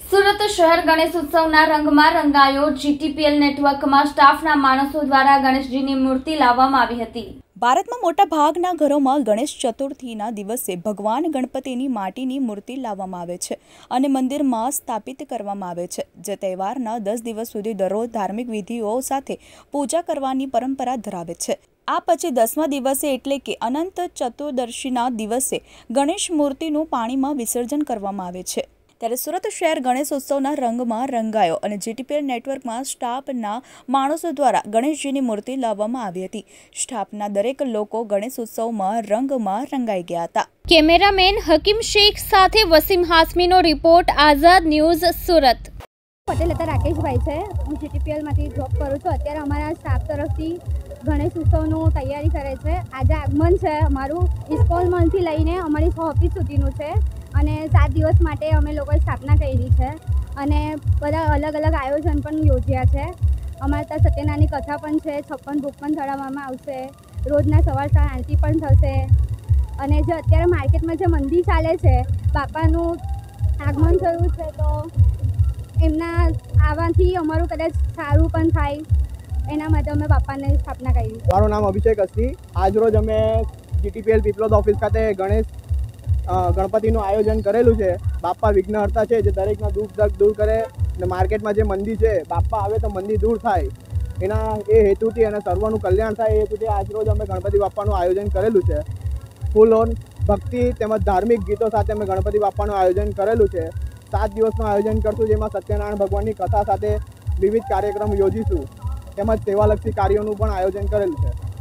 સુરત શહેર ગણેશ ઉત્સવના રંગમાં રંગાયો। જીટીપીએલ નેટવર્કમાં સ્ટાફના માણસો દ્વારા ગણેશજીની મૂર્તિ લાવવામાં આવી હતી। ભારતમાં મોટા ભાગના ઘરોમાં ગણેશ ચતુર્થીના દિવસે ભગવાન ગણપતિની માટીની મૂર્તિ લાવવામાં આવે છે અને મંદિરમાં સ્થાપિત કરવામાં આવે છે, જે તહેવારના 10 દિવસ સુધી દરરોજ ધાર્મિક વિધિઓ સાથે પૂજા કરવાની પરંપરા ધરાવે છે। આ પછી 10મા દિવસે એટલે કે અનંત ચતુર્દશીના દિવસે ગણેશ મૂર્તિનું પાણીમાં વિસર્જન કરવામાં આવે છે। ત્યારે સુરત શહેર ગણેશ ઉત્સવના રંગમાં રંગાયો અને જીટીપીએલ નેટવર્કમાં સ્ટાફના માણસો દ્વારા ગણેશજીની મૂર્તિ લાવવામાં આવી હતી। સ્ટાફના દરેક લોકો ગણેશ ઉત્સવમાં રંગમાં રંગાઈ ગયા હતા। કેમેરામેન હકીમ શેખ સાથે વસીમ હાસમીનો રિપોર્ટ, આઝાદ ન્યૂઝ, સુરત। પટેલ હતા રાકેશભાઈ છે, હું જીટીપીએલમાંથી જોબ કરું છું। અત્યારે અમારા સ્ટાફ તરફથી ગણેશ ઉત્સવનું તૈયારી કરે છે। આજે આગમન છે અમારું, ઇસ્કોન મોલથી લઈને અમારી ઓફિસ સુધીનું છે અને 7 દિવસ માટે અમે લોકોએ સ્થાપના કરી છે અને બધા અલગ અલગ આયોજન પણ યોજ્યા છે। અમારે ત્યાં સત્યનારાયણની કથા પણ છે, 56 ભોગ પણ ચડાવવામાં આવશે, રોજના સવાર સાંજ આરતી પણ થશે અને જે અત્યારે માર્કેટમાં જે મંદિર ચાલે છે, બાપાનું આગમન થયું છે, તો એમના આવવાથી અમારું કદાચ સારું પણ થાય, એના માટે અમે બાપાને સ્થાપના કરી। મારું નામ અભિષેક અસ્તી। આજરોજ અમે જીટીપીએલ પીપલોદ ઓફિસ ખાતે ગણપતિનું આયોજન કરેલું છે। બાપા વિઘ્નહર્તા છે, જે દરેકના દુઃખ દર્દ દૂર કરે અને માર્કેટમાં જે મંદિર છે, બાપા આવે તો મંદિર દૂર થાય, એના એ હેતુથી અને સર્વનું કલ્યાણ થાય એ હેતુથી આજરોજ અમે ગણપતિ બાપાનું આયોજન કરેલું છે। ફૂલ ઓન ભક્તિ તેમજ ધાર્મિક ગીતો સાથે અમે ગણપતિ બાપાનું આયોજન કરેલું છે। 7 દિવસનું આયોજન કરશું, જેમાં સત્યનારાયણ ભગવાનની કથા સાથે વિવિધ કાર્યક્રમ યોજીશું તેમજ સેવાલક્ષી કાર્યોનું પણ આયોજન કરેલું છે।